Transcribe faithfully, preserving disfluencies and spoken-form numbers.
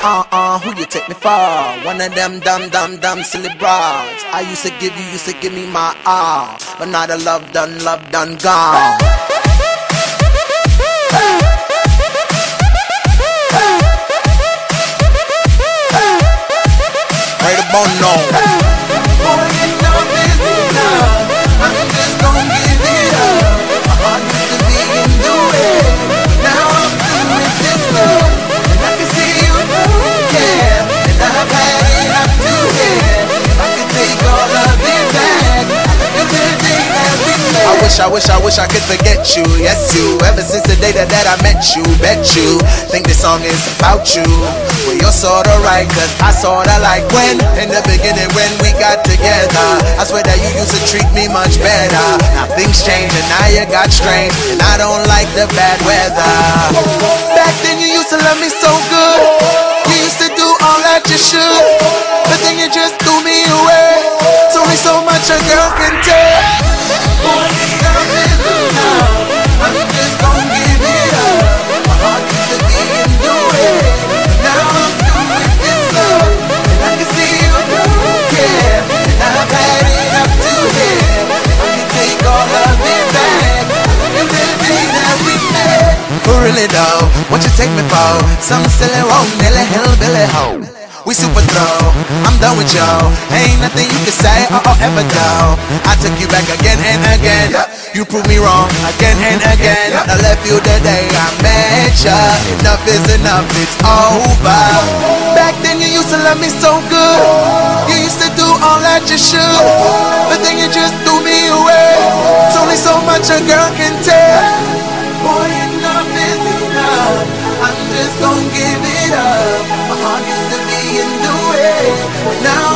Uh-uh, who you take me for? One of them dumb, dumb, dumb, silly broads. I used to give you, used to give me my all, but now the love done, love done, gone. Right about now. Boy, you know this is love. I'm just gon' give it up. My heart used to be in the way, but now I'm through with this love. And I can see you don't care, and I've had it up to here. If I could take all of it back, I could the day that we met. I wish, I wish, I wish I could forget you. Yes, you. Ever since the day that, that I met you, bet you think this song is about you. Well, you're sorta right, cause I sorta like when in the beginning when we got together. I swear that you used to treat me much better. Now things change and now you got strange, and I don't like the bad weather. Back then you used to love me so good. You used to do all that you should, but then you just threw me away. It's only so much a girl can take. Boy, this love is enough. I'm just gon' give it up. My heart used to be in the way, now I'm through with this love. And I can see you don't care, and I've had it up to here. I can take all of it back, and the day that we met. For really though, what you take me for? Some silly wrong, nearly hillbilly hoe. We super throw, I'm done with y'all. Ain't nothing you can say or, or ever do. I took you back again and again. You proved me wrong again and again. I left you the day I met ya. Enough is enough, it's over. Back then you used to love me so good. You used to do all that you should, but then you just threw me away. It's only so much a girl can take. Boy, enough is enough. I'm just gon' give it up. My heart used to be in the way, but now